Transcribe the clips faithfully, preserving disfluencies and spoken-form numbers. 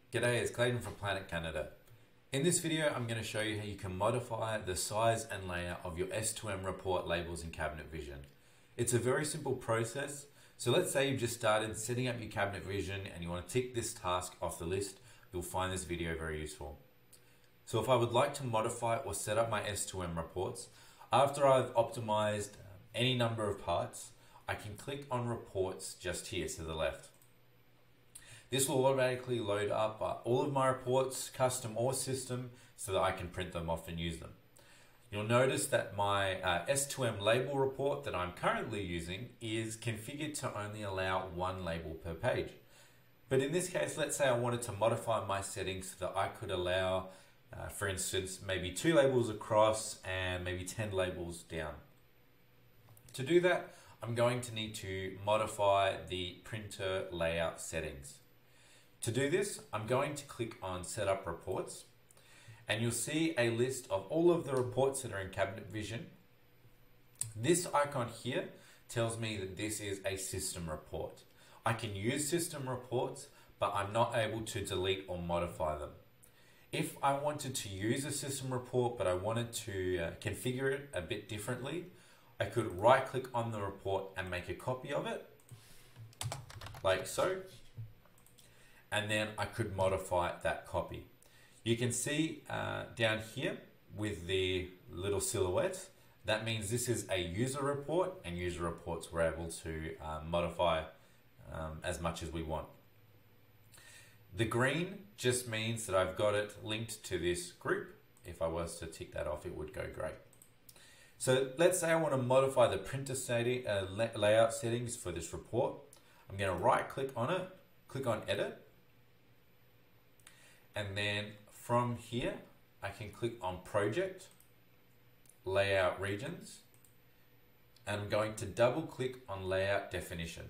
G'day, it's Clayton from Planet Canada. In this video, I'm going to show you how you can modify the size and layout of your S two M report labels in Cabinet Vision. It's a very simple process. So let's say you've just started setting up your Cabinet Vision and you want to tick this task off the list. You'll find this video very useful. So if I would like to modify or set up my S two M reports, after I've optimized any number of parts, I can click on reports just here to the left. This will automatically load up uh, all of my reports, custom or system, so that I can print them off and use them. You'll notice that my uh, S two M label report that I'm currently using is configured to only allow one label per page. But in this case, let's say I wanted to modify my settings so that I could allow, uh, for instance, maybe two labels across and maybe ten labels down. To do that, I'm going to need to modify the printer layout settings. To do this, I'm going to click on Set Up Reports, and you'll see a list of all of the reports that are in Cabinet Vision. This icon here tells me that this is a system report. I can use system reports, but I'm not able to delete or modify them. If I wanted to use a system report, but I wanted to uh, configure it a bit differently, I could right click on the report and make a copy of it, like so. And then I could modify that copy. You can see uh, down here with the little silhouette, that means this is a user report, and user reports we're able to uh, modify um, as much as we want. The green just means that I've got it linked to this group. If I was to tick that off, it would go great. So let's say I want to modify the printer setting, uh, layout settings for this report. I'm going to right click on it, click on edit. And then from here, I can click on Project, Layout Regions, and I'm going to double click on Layout Definition.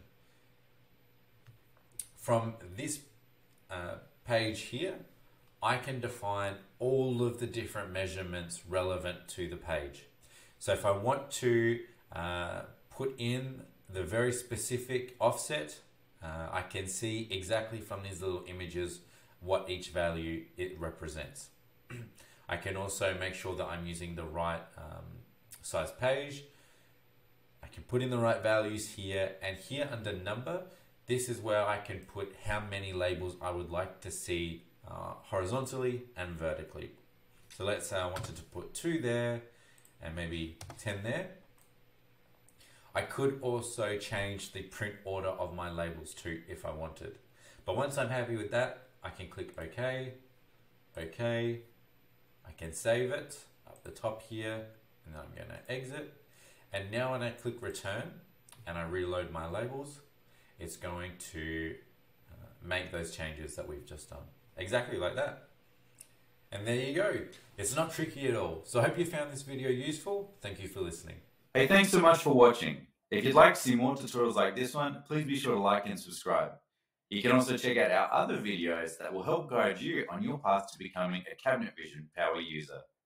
From this uh, page here, I can define all of the different measurements relevant to the page. So if I want to uh, put in the very specific offset, uh, I can see exactly from these little images what each value it represents. I can also make sure that I'm using the right um, size page. I can put in the right values here, and here under number, this is where I can put how many labels I would like to see uh, horizontally and vertically. So let's say I wanted to put two there and maybe ten there. I could also change the print order of my labels too if I wanted. But once I'm happy with that, I can click OK, OK, I can save it up the top here, and I'm going to exit. And now when I click return and I reload my labels, it's going to uh, make those changes that we've just done. Exactly like that. And there you go. It's not tricky at all. So I hope you found this video useful. Thank you for listening. Hey, thanks so much for watching. If you'd like to see more tutorials like this one, please be sure to like and subscribe. You can also check out our other videos that will help guide you on your path to becoming a Cabinet Vision power user.